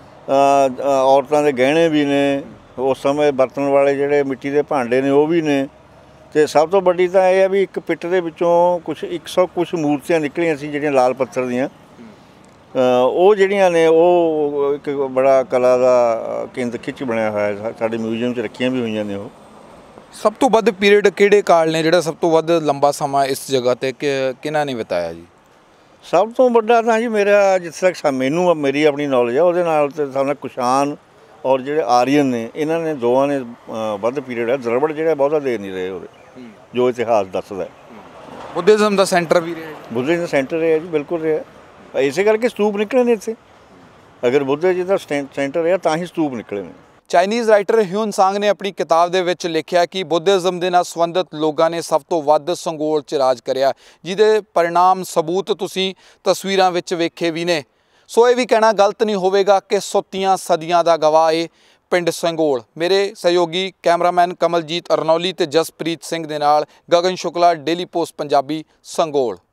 ਔਰਤਾਂ ਦੇ ਗਹਿਣੇ ਵੀ ਨੇ, ਉਸ ਸਮੇਂ ਬਰਤਨ ਵਾਲੇ ਜਿਹੜੇ ਮਿੱਟੀ ਦੇ ਭਾਂਡੇ ਨੇ ਉਹ ਵੀ ਨੇ। ਅਤੇ ਸਭ ਤੋਂ ਵੱਡੀ ਤਾਂ ਇਹ ਹੈ ਵੀ ਇੱਕ ਪਿੱਟ ਦੇ ਵਿੱਚੋਂ 100 ਕੁਛ ਮੂਰਤੀਆਂ ਨਿਕਲੀਆਂ ਸੀ ਜਿਹੜੀਆਂ ਲਾਲ ਪੱਥਰ ਦੀਆਂ। ਉਹ ਜਿਹੜੀਆਂ ਨੇ ਉਹ ਇੱਕ ਬੜਾ ਕਲਾ ਦਾ ਕੇਂਦਰ ਖਿੱਚ ਬਣਿਆ ਹੋਇਆ, ਸਾਡੇ ਮਿਊਜ਼ੀਅਮ 'ਚ ਰੱਖੀਆਂ ਵੀ ਹੋਈਆਂ ਨੇ। ਉਹ ਸਭ ਤੋਂ ਵੱਧ ਪੀਰੀਅਡ ਕਿਹੜੇ ਕਾਲ ਨੇ, ਜਿਹੜਾ ਸਭ ਤੋਂ ਵੱਧ ਲੰਬਾ ਸਮਾਂ ਇਸ ਜਗ੍ਹਾ 'ਤੇ ਕਿਹਨਾਂ ਨੇ ਬਿਤਾਇਆ ਜੀ? ਸਭ ਤੋਂ ਵੱਡਾ ਤਾਂ ਜੀ ਮੇਰਾ ਜਿੱਥੇ ਤੱਕ ਮੇਰੀ ਆਪਣੀ ਨੌਲੇਜ ਹੈ ਉਹਦੇ ਨਾਲ ਤਾਂ ਸਾਡਾ ਕੁਸ਼ਾਨ ਔਰ ਜਿਹੜੇ ਆਰੀਅਨ ਨੇ, ਇਹਨਾਂ ਨੇ ਦੋਵਾਂ ਨੇ ਵੱਧ ਪੀਰੀਅਡ ਹੈ। ਦਰਵੜ ਜਿਹੜਾ ਬਹੁਤਾ ਦੇਰ ਨਹੀਂ ਰਹੇ ਉਹਦੇ, ਜੋ ਇਤਿਹਾਸ ਦੱਸਦਾ। ਬੁੱਧਿਜ਼ਮ ਦਾ ਸੈਂਟਰ ਵੀ ਰਿਹਾ? ਬੁੱਧਿਜ਼ਮ ਦਾ ਸੈਂਟਰ ਰਿਹਾ ਜੀ, ਬਿਲਕੁਲ ਰਿਹਾ। ਇਸੇ ਕਰਕੇ ਸਤੂਪ ਨਿਕਲੇ ਨੇ ਇੱਥੇ। ਅਗਰ ਬੁੱਧ ਜੀ ਦਾ ਸੈਂਟਰ ਰਿਹਾ ਤਾਂ ਹੀ ਸਤੂਪ ਨਿਕਲੇ ਨੇ। ਚਾਈਨੀਜ਼ ਰਾਈਟਰ ਹਿਊਨ ਸਾਂਗ ਨੇ ਆਪਣੀ ਕਿਤਾਬ ਦੇ ਵਿੱਚ ਲਿਖਿਆ ਕਿ ਬੁੱਧਿਜ਼ਮ ਦੇ ਨਾਲ ਸੰਬੰਧਿਤ ਲੋਕਾਂ ਨੇ ਸਭ ਤੋਂ ਵੱਧ ਸੰਘੋਲ 'ਚ ਰਾਜ ਕਰਿਆ, ਜਿਹਦੇ ਪਰਿਣਾਮ ਸਬੂਤ ਤੁਸੀਂ ਤਸਵੀਰਾਂ ਵਿੱਚ ਵੇਖੇ ਵੀ ਨੇ। ਸੋ ਇਹ ਵੀ ਕਹਿਣਾ ਗਲਤ ਨਹੀਂ ਹੋਵੇਗਾ ਕਿ ਸੁੱਤੀਆਂ ਸਦੀਆਂ ਦਾ ਗਵਾਹ ਇਹ ਪਿੰਡ ਸੰਘੋਲ। ਮੇਰੇ ਸਹਿਯੋਗੀ ਕੈਮਰਾਮੈਨ ਕਮਲਜੀਤ ਅਰਨੌਲੀ ਤੇ ਜਸਪ੍ਰੀਤ ਸਿੰਘ ਦੇ ਨਾਲ ਗਗਨ ਸ਼ੁਕਲਾ, ਡੇਲੀ ਪੋਸਟ ਪੰਜਾਬੀ, ਸੰਘੋਲ।